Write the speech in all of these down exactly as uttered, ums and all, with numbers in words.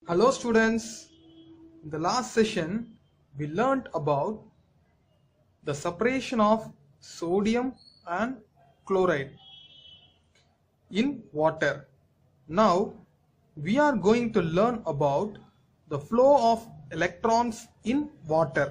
Hello students, in the last session we learnt about the separation of sodium and chloride in water. Now we are going to learn about the flow of electrons in water.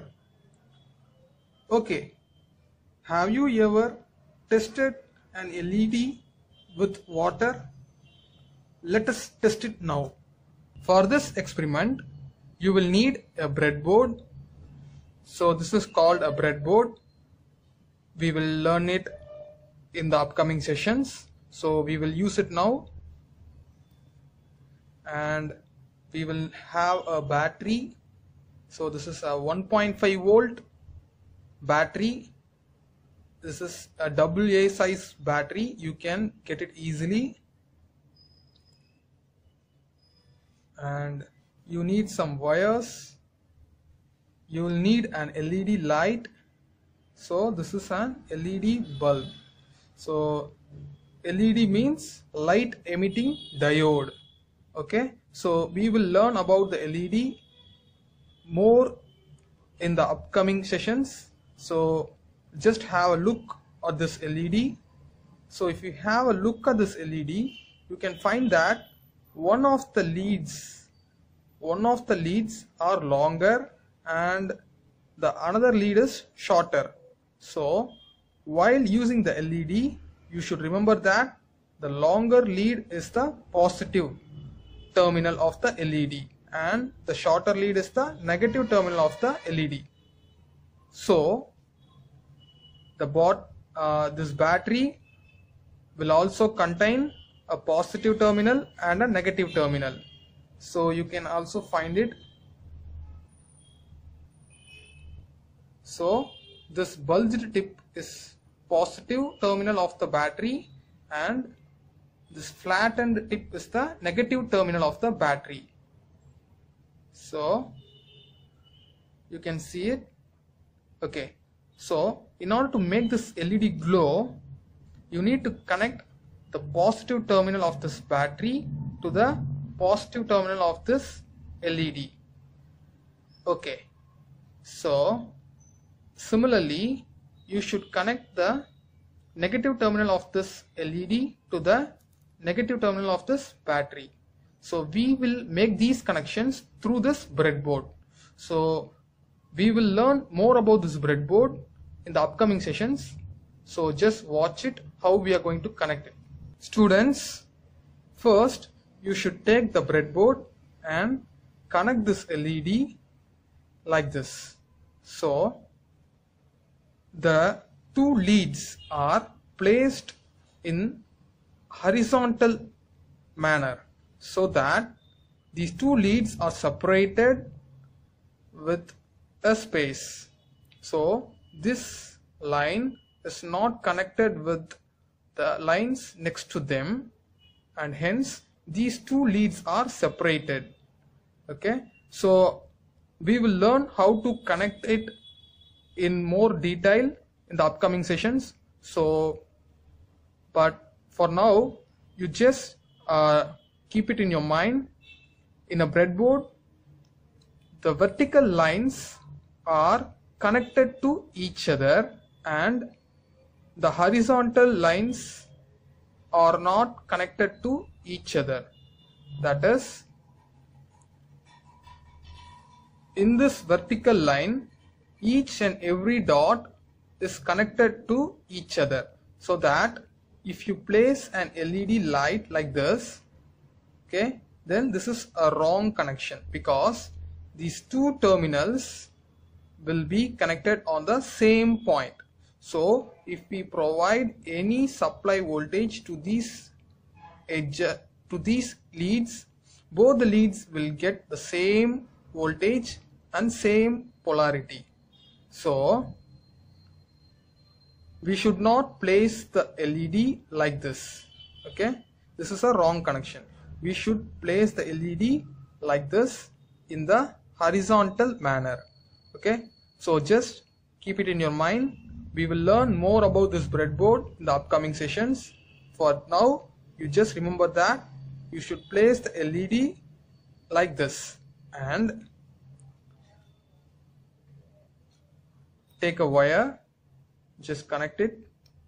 Okay, have you ever tested an L E D with water? Let us test it now. For this experiment, you will need a breadboard. So this is called a breadboard. We will learn it in the upcoming sessions. So we will use it now. And we will have a battery. So this is a one point five volt battery. This is a double A size battery. You can get it easily. And you need some wires. You will need an L E D light. So this is an L E D bulb. So L E D means light emitting diode. Okay, so we will learn about the L E D more in the upcoming sessions. So just have a look at this L E D. So if you have a look at this L E D, you can find that one of the leads one of the leads are longer and the another lead is shorter. So while using the L E D, you should remember that the longer lead is the positive terminal of the L E D and the shorter lead is the negative terminal of the L E D. So the bot uh, this battery will also contain a positive terminal and a negative terminal. So you can also find it. So this bulged tip is positive terminal of the battery and this flattened tip is the negative terminal of the battery. So you can see it. Okay, so in order to make this L E D glow, you need to connect the positive terminal of this battery to the positive terminal of this L E D. Okay, so similarly you should connect the negative terminal of this L E D to the negative terminal of this battery. So we will make these connections through this breadboard. So we will learn more about this breadboard in the upcoming sessions. So just watch it how we are going to connect it. Students, first you should take the breadboard and connect this L E D like this. So the two leads are placed in horizontal manner so that these two leads are separated with a space. So this line is not connected with the lines next to them and hence these two leads are separated. Okay, so we will learn how to connect it in more detail in the upcoming sessions. So but for now you just uh, keep it in your mind. In a breadboard, the vertical lines are connected to each other and the horizontal lines are not connected to each other. That is, in this vertical line, each and every dot is connected to each other, so that if you place an L E D light like this, okay, then this is a wrong connection because these two terminals will be connected on the same point. So if we provide any supply voltage to these edge to these leads, both the leads will get the same voltage and same polarity. So we should not place the L E D like this. Okay, this is a wrong connection. We should place the L E D like this in the horizontal manner. Okay, so just keep it in your mind. We will learn more about this breadboard in the upcoming sessions. For now, you just remember that you should place the L E D like this and take a wire, just connect it.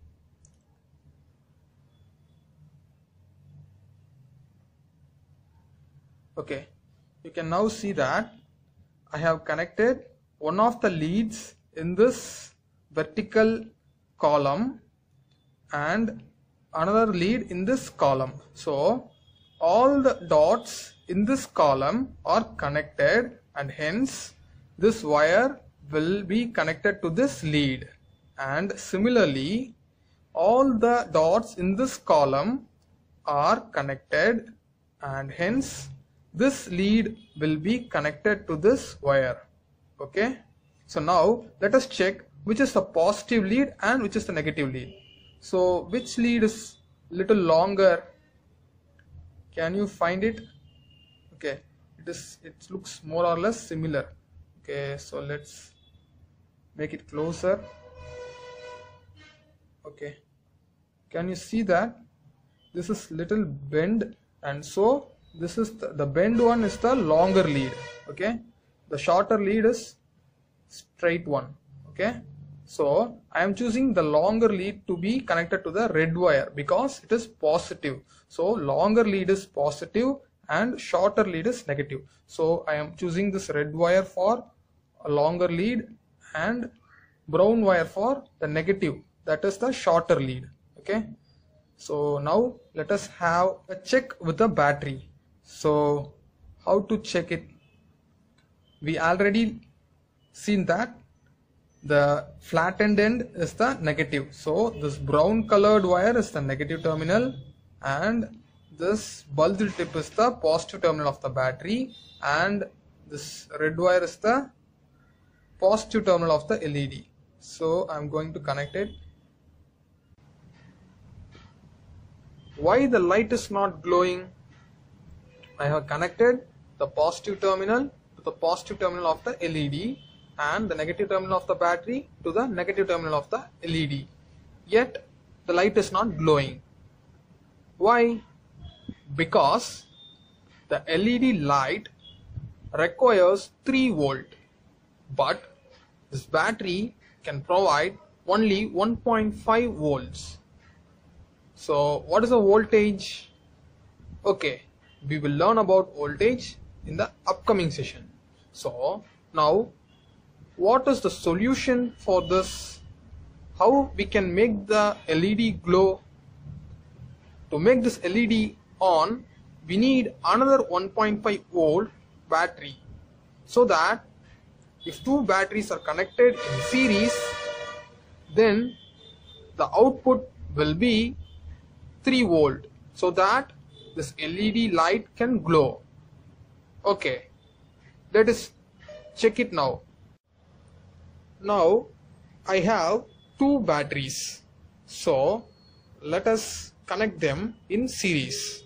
Okay, you can now see that I have connected one of the leads in this vertical column and another lead in this column. So all the dots in this column are connected and hence this wire will be connected to this lead, and similarly all the dots in this column are connected and hence this lead will be connected to this wire. Okay, so now let us check which is the positive lead and which is the negative lead. So which lead is little longer? Can you find it? Okay, it is, it looks more or less similar. Okay, so let's make it closer. Okay, can you see that this is little bend, and so this is the, the bend one is the longer lead. Okay, the shorter lead is straight one. Okay, so I am choosing the longer lead to be connected to the red wire because it is positive. So longer lead is positive and shorter lead is negative. So I am choosing this red wire for a longer lead and brown wire for the negative, that is the shorter lead. Okay, so now let us have a check with the battery. So how to check it? We already seen that the flattened end is the negative, so this brown colored wire is the negative terminal and this bulged tip is the positive terminal of the battery, and this red wire is the positive terminal of the L E D. So I am going to connect it. Why the light is not glowing? I have connected the positive terminal to the positive terminal of the L E D and the negative terminal of the battery to the negative terminal of the L E D, yet the light is not glowing. Why? Because the L E D light requires three volt, but this battery can provide only one point five volts. So what is the voltage? Okay, we will learn about voltage in the upcoming session. So now what is the solution for this? How we can make the L E D glow? To make this L E D on, we need another one point five volt battery, so that if two batteries are connected in series, then the output will be three volt, so that this L E D light can glow. Okay, let us check it now. Now I have two batteries, so let us connect them in series.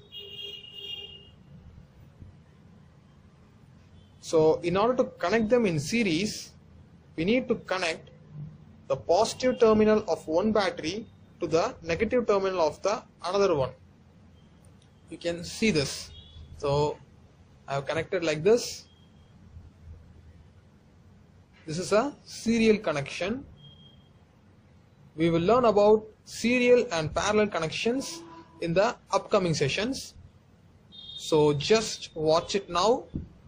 So in order to connect them in series, we need to connect the positive terminal of one battery to the negative terminal of the another one. You can see this. So I have connected like this. This is a serial connection. We will learn about serial and parallel connections in the upcoming sessions. So just watch it now.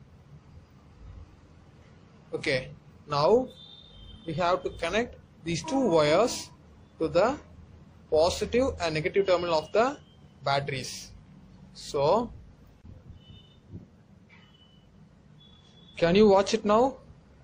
Okay, now we have to connect these two wires to the positive and negative terminal of the batteries. So can you watch it now?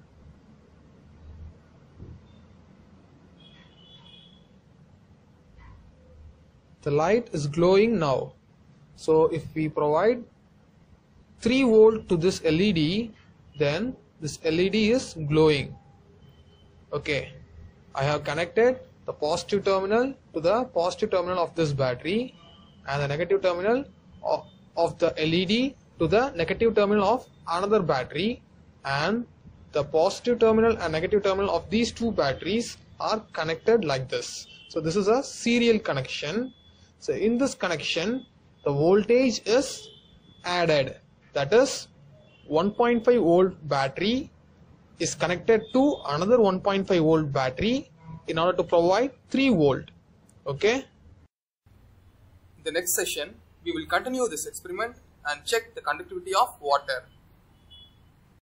The light is glowing now. So if we provide three volt to this L E D, then this L E D is glowing. Okay, I have connected the positive terminal to the positive terminal of this battery and the negative terminal of, of the L E D to the negative terminal of another battery, and the positive terminal and negative terminal of these two batteries are connected like this. So this is a serial connection. So in this connection, the voltage is added, that is one point five volt battery is connected to another one point five volt battery in order to provide three volt. Okay. In the next session, we will continue this experiment and check the conductivity of water.